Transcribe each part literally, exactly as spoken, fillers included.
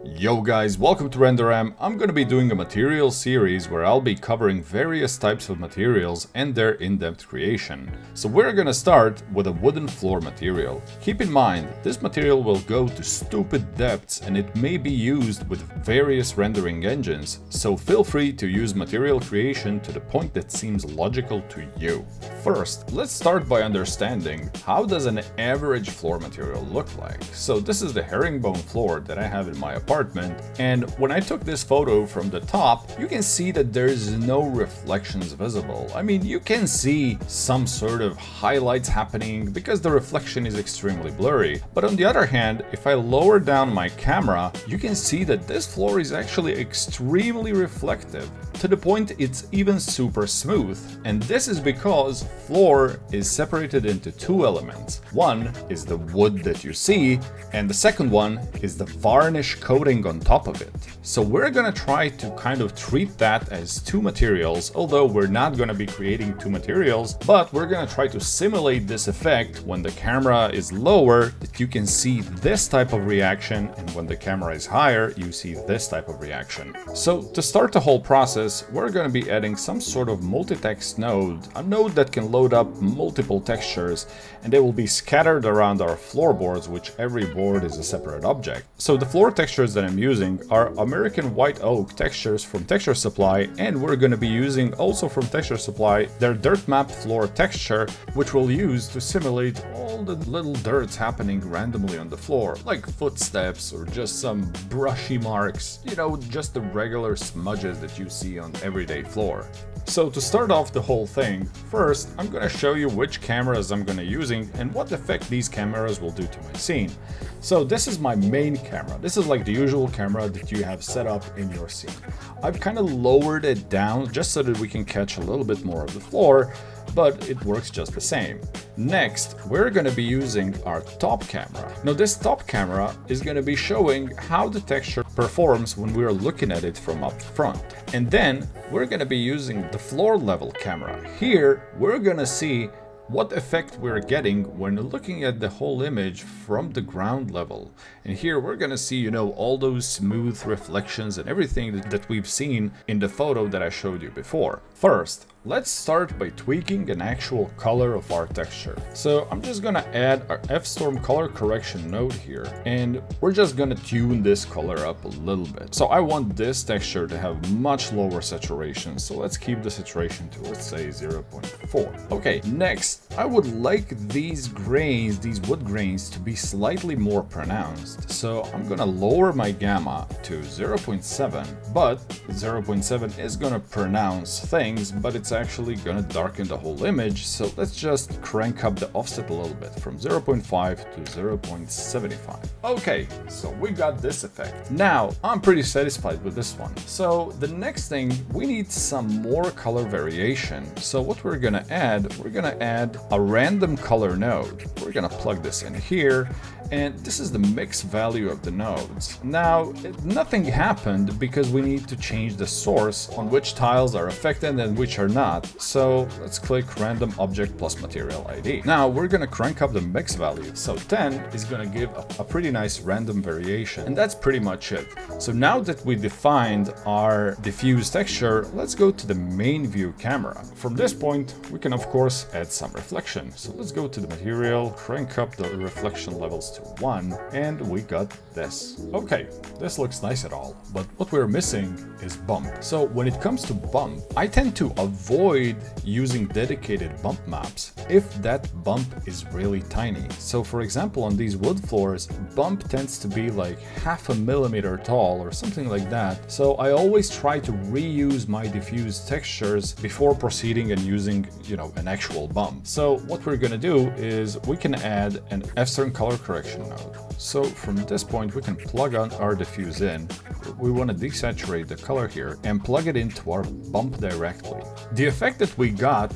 Yo guys, welcome to RenderRam. I'm gonna be doing a material series where I'll be covering various types of materials and their in-depth creation. So we're gonna start with a wooden floor material. Keep in mind, this material will go to stupid depths and it may be used with various rendering engines, so feel free to use material creation to the point that seems logical to you. First, let's start by understanding how does an average floor material look like. So this is the herringbone floor that I have in my apartment. And when I took this photo from the top, you can see that there's no reflections visible. I mean, you can see some sort of highlights happening because the reflection is extremely blurry. But on the other hand, if I lower down my camera, you can see that this floor is actually extremely reflective, to the point it's even super smooth. And this is because floor is separated into two elements. One is the wood that you see, and the second one is the varnish coating on top of it. So we're gonna try to kind of treat that as two materials, although we're not gonna be creating two materials, but we're gonna try to simulate this effect when the camera is lower, that you can see this type of reaction, and when the camera is higher, you see this type of reaction. So to start the whole process, we're gonna be adding some sort of multi-text node, a node that can load up multiple textures, and they will be scattered around our floorboards, which every board is a separate object. So the floor textures that I'm using are American white oak textures from Texture Supply, and we're going to be using also from Texture Supply their Dirtmap Floor texture, which we'll use to simulate all the little dirts happening randomly on the floor, like footsteps or just some brushy marks, you know, just the regular smudges that you see on everyday floor. So to start off the whole thing, first I'm going to show you which cameras I'm going to be using and what effect these cameras will do to my scene. So this is my main camera. This is like the usual camera that you have set up in your scene. I've kind of lowered it down just so that we can catch a little bit more of the floor, but it works just the same. Next, we're going to be using our top camera. Now this top camera is going to be showing how the texture performs when we're looking at it from up front. And then we're going to be using the floor level camera. Here, we're going to see what effect we're getting when looking at the whole image from the ground level. And here we're gonna see, you know, all those smooth reflections and everything that, that we've seen in the photo that I showed you before. First, let's start by tweaking an actual color of our texture. So I'm just gonna add our FStorm color correction node here, and we're just gonna tune this color up a little bit. So I want this texture to have much lower saturation, so let's keep the saturation to, let's say, zero point four. Okay, next, I would like these grains, these wood grains, to be slightly more pronounced. So I'm gonna lower my gamma to zero point seven, but zero point seven is gonna pronounce things, but it's actually gonna darken the whole image. So let's just crank up the offset a little bit from zero point five to zero point seven five. Okay, so we got this effect. Now, I'm pretty satisfied with this one. So the next thing, we need some more color variation. So what we're gonna add, we're gonna add a random color node. We're gonna plug this in here, and this is the mix value of the nodes. Now, it, nothing happened because we need to change the source on which tiles are affected and which are not. So let's click random object plus material I D. Now we're gonna crank up the mix value. So ten is gonna give a, a pretty nice random variation, and that's pretty much it. So now that we defined our diffuse texture, let's go to the main view camera. From this point, we can of course add some reflection. So let's go to the material, crank up the reflection levels to one, and we got this. Okay, this looks nice at all, but what we're missing is bump. So when it comes to bump, I tend to avoid using dedicated bump maps if that bump is really tiny. So for example, on these wood floors, bump tends to be like half a millimeter tall or something like that. So I always try to reuse my diffuse textures before proceeding and using, you know, an actual bump. So what we're gonna do is we can add an FStorm color correction node. So from this point, we can plug on our diffuse in. We want to desaturate the color here and plug it into our bump directly. The effect that we got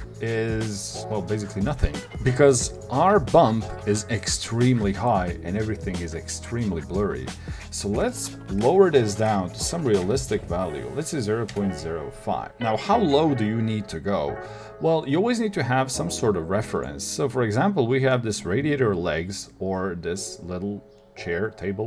is, well, basically nothing, because our bump is extremely high and everything is extremely blurry. So let's lower this down to some realistic value. Let's say zero point zero five. Now, how low do you need to go? Well, you always need to have some sort of reference. So for example, we have this radiator legs or this little chair, table,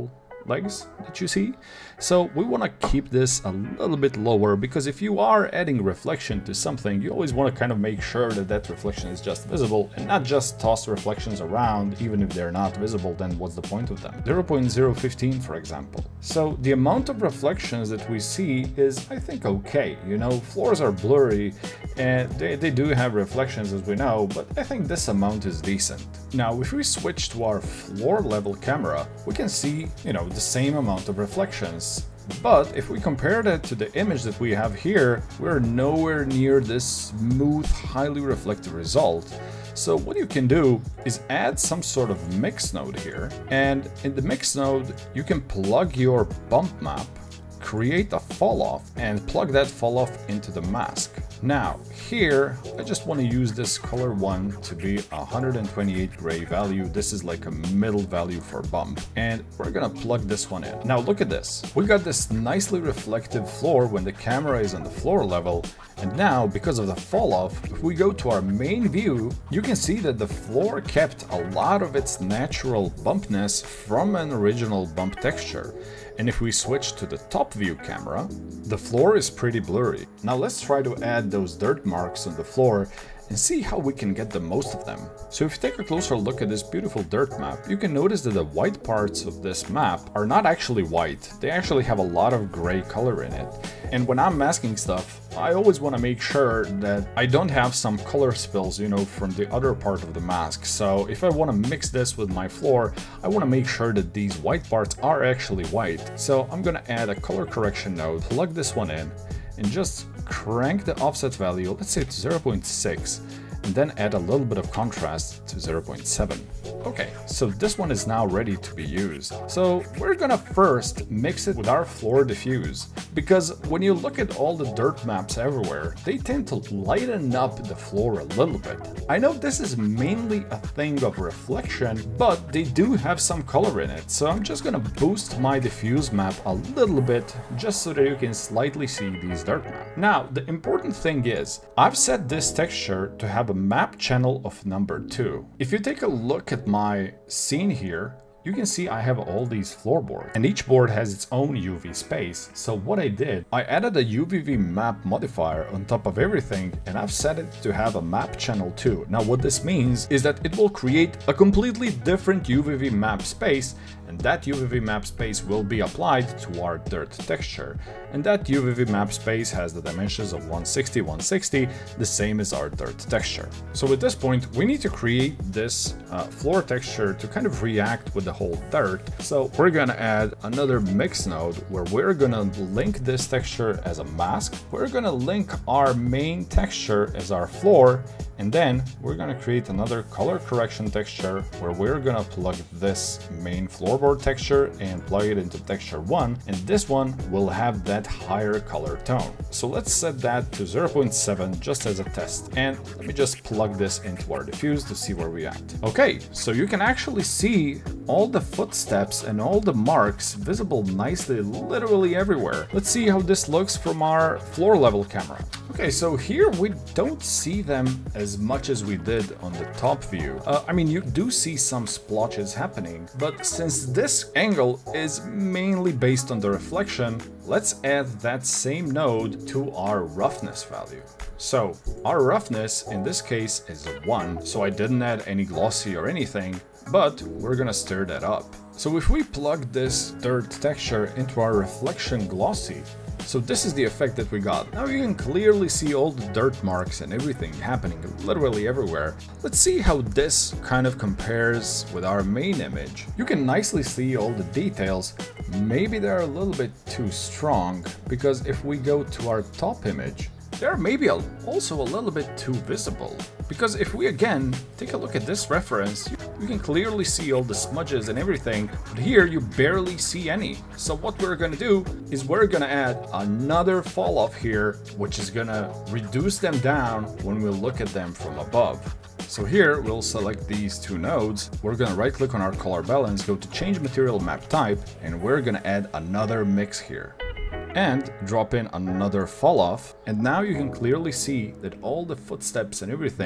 legs that you see. So we want to keep this a little bit lower, because if you are adding reflection to something, you always want to kind of make sure that that reflection is just visible and not just toss reflections around. Even if they're not visible, then what's the point of them? zero point zero one five, for example. So the amount of reflections that we see is, I think, okay. You know, floors are blurry and they, they do have reflections, as we know, but I think this amount is decent. Now, if we switch to our floor level camera, we can see, you know, the same amount of reflections. But if we compare that to the image that we have here, we're nowhere near this smooth, highly reflective result. So what you can do is add some sort of mix node here, and in the mix node you can plug your bump map, create a fall off, and plug that fall off into the mask. Now here I just want to use this color one to be one hundred twenty-eight gray value. This is like a middle value for bump, and we're gonna plug this one in. Now look at this, we got this nicely reflective floor when the camera is on the floor level. And now, because of the fall off, if we go to our main view, you can see that the floor kept a lot of its natural bumpness from an original bump texture. And if we switch to the top view camera, the floor is pretty blurry. Now let's try to add those dirt marks on the floor and see how we can get the most of them. So if you take a closer look at this beautiful dirt map, you can notice that the white parts of this map are not actually white. They actually have a lot of gray color in it. And when I'm masking stuff, I always want to make sure that I don't have some color spills, you know, from the other part of the mask. So if I want to mix this with my floor, I want to make sure that these white parts are actually white. So I'm going to add a color correction node, plug this one in, and just crank the offset value, let's say to zero point six, and then add a little bit of contrast to zero point seven. Okay, so this one is now ready to be used. So we're gonna first mix it with our floor diffuse, because when you look at all the dirt maps everywhere, they tend to lighten up the floor a little bit. I know this is mainly a thing of reflection, but they do have some color in it. So I'm just gonna boost my diffuse map a little bit, just so that you can slightly see these dirt maps. Now, the important thing is, I've set this texture to have a map channel of number two. If you take a look at my scene here, you can see I have all these floorboards, and each board has its own U V space. So what I did, I added a U V V map modifier on top of everything, and I've set it to have a map channel two. Now what this means is that it will create a completely different U V V map space, and that U V V map space will be applied to our dirt texture. And that U V V map space has the dimensions of one sixty, one sixty, the same as our dirt texture. So at this point, we need to create this uh, floor texture to kind of react with the whole dirt. So we're gonna add another mix node where we're gonna link this texture as a mask. We're gonna link our main texture as our floor, and then we're gonna create another color correction texture where we're gonna plug this main floorboard texture and plug it into texture one, and this one will have that higher color tone. So let's set that to zero point seven just as a test, and let me just plug this into our diffuse to see where we at. Okay, so you can actually see all the footsteps and all the marks visible nicely literally everywhere. Let's see how this looks from our floor level camera. Okay, so here we don't see them as much as we did on the top view. Uh, I mean, you do see some splotches happening, but since this angle is mainly based on the reflection, let's add that same node to our roughness value. So our roughness in this case is a one, so I didn't add any glossy or anything, but we're gonna stir that up. So if we plug this dirt texture into our reflection glossy, so this is the effect that we got. Now you can clearly see all the dirt marks and everything happening literally everywhere. Let's see how this kind of compares with our main image. You can nicely see all the details. Maybe they're a little bit too strong, because if we go to our top image, they're maybe also a little bit too visible. Because if we again take a look at this reference, you can clearly see all the smudges and everything, but here you barely see any. So what we're gonna do is we're gonna add another fall off here, which is gonna reduce them down when we look at them from above. So here we'll select these two nodes, we're gonna right click on our color balance, go to change material map type, and we're gonna add another mix here. And drop in another fall off, and now you can clearly see that all the footsteps and everything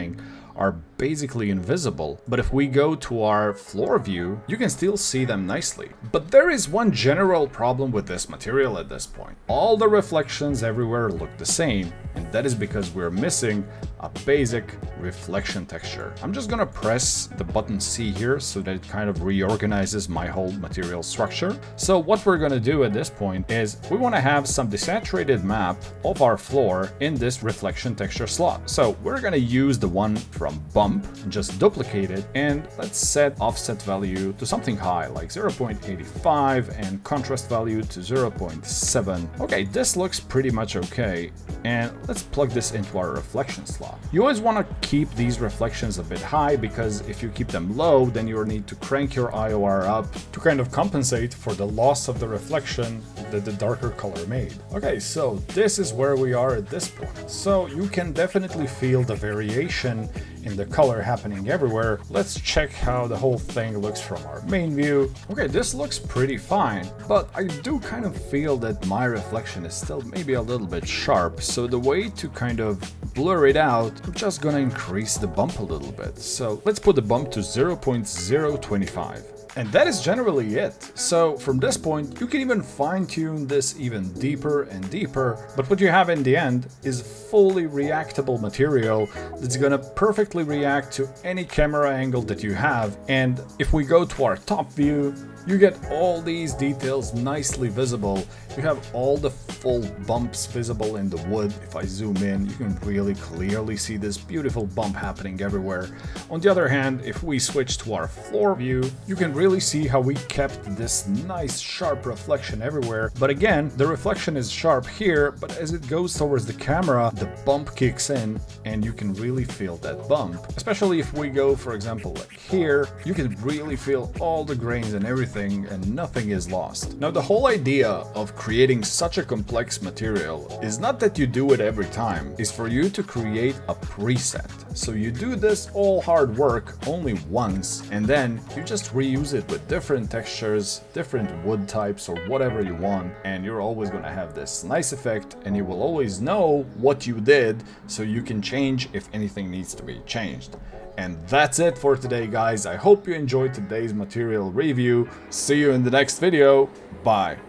are basically invisible. But if we go to our floor view, you can still see them nicely. But there is one general problem with this material at this point. All the reflections everywhere look the same, and that is because we're missing a basic reflection texture. I'm just gonna press the button C here so that it kind of reorganizes my whole material structure. So what we're gonna do at this point is we wanna have some desaturated map of our floor in this reflection texture slot. So we're gonna use the one from bump and just duplicate it, and let's set offset value to something high like zero point eight five and contrast value to zero point seven. Okay, this looks pretty much okay, and let's plug this into our reflection slot. You always want to keep these reflections a bit high, because if you keep them low, then you'll need to crank your I O R up to kind of compensate for the loss of the reflection that the darker color made. Okay, so this is where we are at this point. So you can definitely feel the variation in the color happening everywhere. Let's check how the whole thing looks from our main view. Okay, this looks pretty fine, but I do kind of feel that my reflection is still maybe a little bit sharp. So the way to kind of blur it out, I'm just gonna increase the bump a little bit. So let's put the bump to zero point zero two five. And that is generally it. So from this point, you can even fine-tune this even deeper and deeper, but what you have in the end is fully reactable material that's gonna perfectly react to any camera angle that you have. And if we go to our top view, you get all these details nicely visible. You have all the full bumps visible in the wood. If I zoom in, you can really clearly see this beautiful bump happening everywhere. On the other hand, if we switch to our floor view, you can really see how we kept this nice sharp reflection everywhere. But again, the reflection is sharp here, but as it goes towards the camera, the bump kicks in and you can really feel that bump. Especially if we go, for example, like here, you can really feel all the grains and everything, and nothing is lost. Now, the whole idea of creating such a complex material is not that you do it every time, it's for you to create a preset. So you do this all hard work only once, and then you just reuse it with different textures, different wood types, or whatever you want, and you're always going to have this nice effect, and you will always know what you did, so you can change if anything needs to be changed. And that's it for today, guys. I hope you enjoyed today's material review. See you in the next video. Bye.